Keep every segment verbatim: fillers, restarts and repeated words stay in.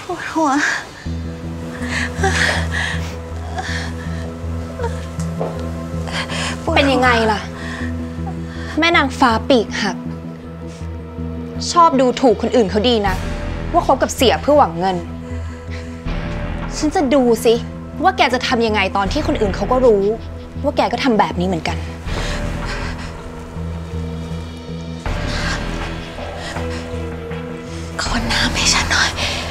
ปวดหัวเป็นยังไงล่ะแม่นางฟ้าปีกหักชอบดูถูกคนอื่นเขาดีนะว่าคบกับเสียเพื่อหวังเงินฉันจะดูสิว่าแกจะทำยังไงตอนที่คนอื่นเขาก็รู้ว่าแกก็ทำแบบนี้เหมือนกันขอน้ำให้ฉันหน่อย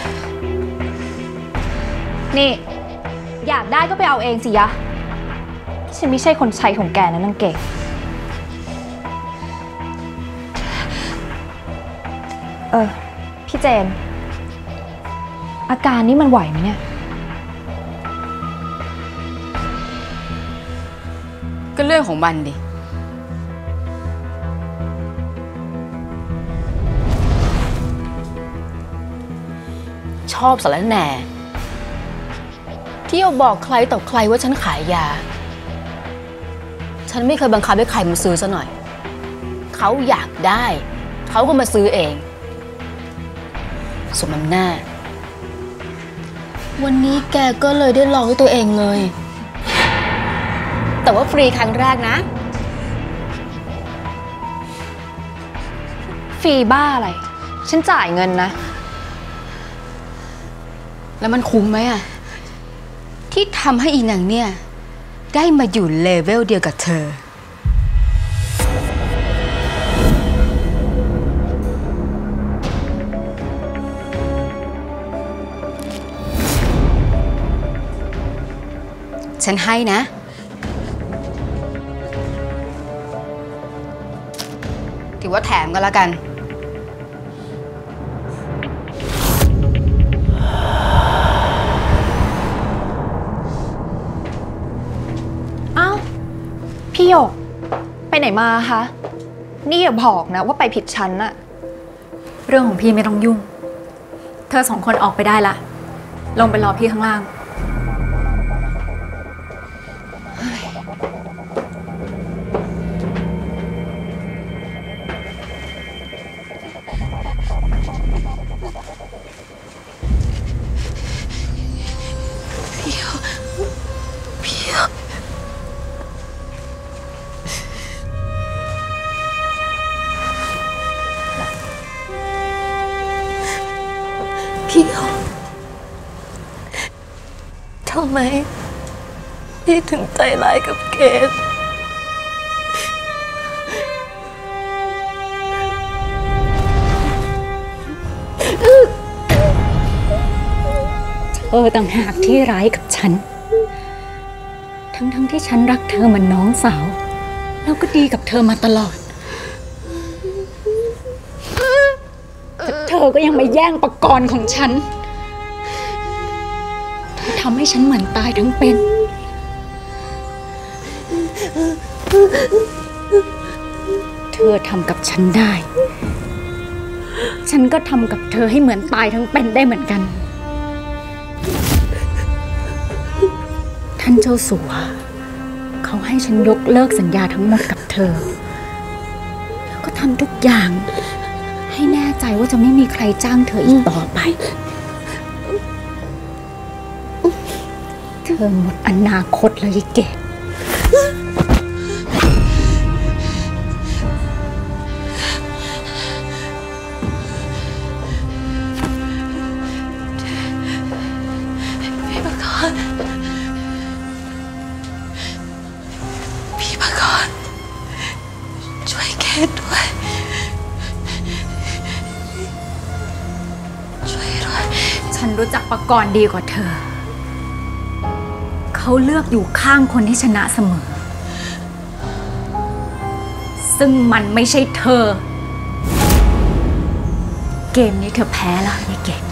นี่อยากได้ก็ไปเอาเองสิยะฉันไม่ใช่คนใช้ของแกนะนางเก่งเออพี่เจนอาการนี้มันไหวไหมเนี่ยก็เรื่องของมันดิชอบสารแหน่ที่เอาบอกใครต่อใครว่าฉันขายยาฉันไม่เคยบังคับให้ใครมาซื้อซะหน่อยเขาอยากได้เขาก็มาซื้อเองสมน้ำหน้าวันนี้แกก็เลยได้ลองด้วยตัวเองเลยแต่ว่าฟรีครั้งแรกนะฟรีบ้าอะไรฉันจ่ายเงินนะแล้วมันคุ้มไหมอะที่ทำให้อีนางเนี่ยได้มาอยู่เลเวลเดียวกับเธอฉันให้นะถือว่าแถมกันแล้วกันอ้าวพี่หยกไปไหนมาคะนี่อย่าบอกนะว่าไปผิดชั้นอะเรื่องของพี่ไม่ต้องยุ่งเธอสองคนออกไปได้ละลงไปรอพี่ข้างล่างพี่หยกทำไมพี่ถึงใจร้ายกับเกดเธอต่างหากที่ร้ายกับฉันทั้งๆ ท, ที่ฉันรักเธอเหมือนน้องสาวแล้วก็ดีกับเธอมาตลอดแต่เธอก็ยังมาแย่งปกรณ์ของฉันเธอทำให้ฉันเหมือนตายทั้งเป็นเธอทำกับฉันได้ฉันก็ทำกับเธอให้เหมือนตายทั้งเป็นได้เหมือนกันท่านเจ้าสัวเขาให้ฉันยกเลิกสัญญาทั้งหมดกับเธอแล้วก็ทำทุกอย่างให้แน่ใจว่าจะไม่มีใครจ้างเธออีกต่อไปเธอหมดอนาคตแล้วยิ่งเกดพี่ปกรณ์พี่ปกรณ์ช่วยเกดด้วยฉันรู้จักปกรณ์ดีกว่าเธอเขาเลือกอยู่ข้างคนที่ชนะเสมอซึ่งมันไม่ใช่เธอเกมนี้เธอแพ้แล้วยายเกด